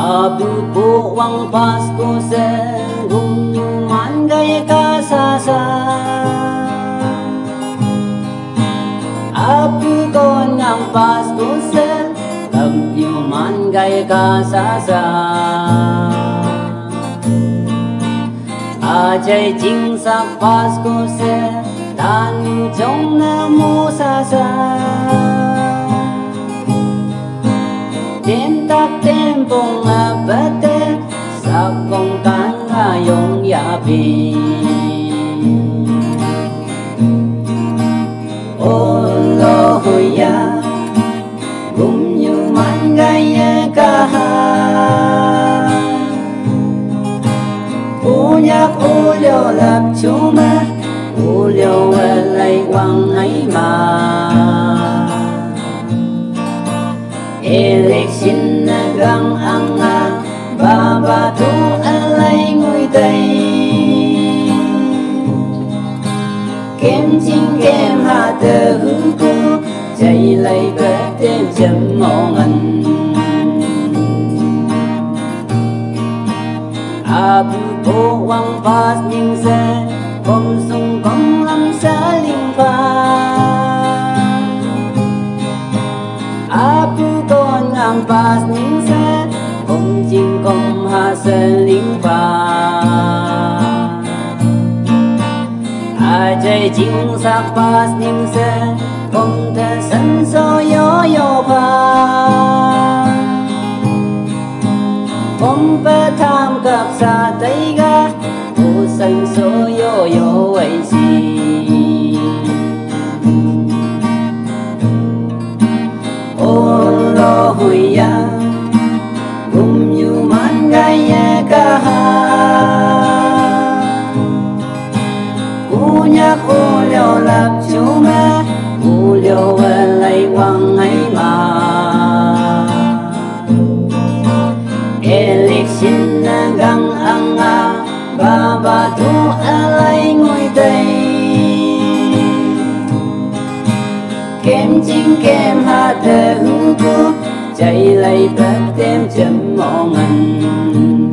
Abu buwang Pasko sa gumyuman gaya kasasa. Abu con ang Pasko sa gumyuman gaya kasasa. Ajay jing sa Pasko sa tan trong na musasa. Đến tắc đêm bông bát tê sa công can yong ya pi. Olo hoya gum như man gaya kaha. Uyak ulyo lap chuma ulyo walay wang ay ma. Election nagang anga babato alay nguy tay. Kem chinh kem hạ tờ hữu cô chạy lay bớt đêm chấm mong ăn. Abu po wang pas ning sa kom sung kom lam sa ling pa. Abu con ang pas ning sa kom jing kom ha sa ling pa. Ajay jing sa pas ning sa kom ta san so yo yo pa. Kom pa tham gặp sa tay ga u san so yo yo ai si. Olo hoya gum như man gaya kaha. Unyak ulyo lap chuma ulyo walay wang ay ma. Election nagang anga babato alay nguy tay. Kem chinh kem hạ tờ hữu cô chạy lay bớt đêm chấm mong ăn.